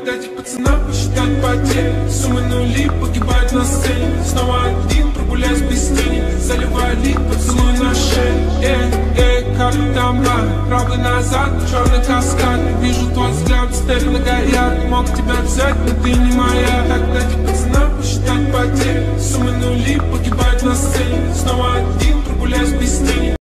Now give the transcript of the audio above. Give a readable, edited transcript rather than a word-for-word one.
дайте пацанам посчитать потери. Суммы нули погибают на сцене. Снова один, прогуляюсь без тени. Заливаю лик, поцелуй на шее. Как там правый назад, черный каскад. Вижу твой взгляд, степь многоярд. Мог тебя взять, но ты не моя. Так дайте пацанам посчитать потери. Суммы нули погибают на сцене. Снова один, прогуляюсь без тени.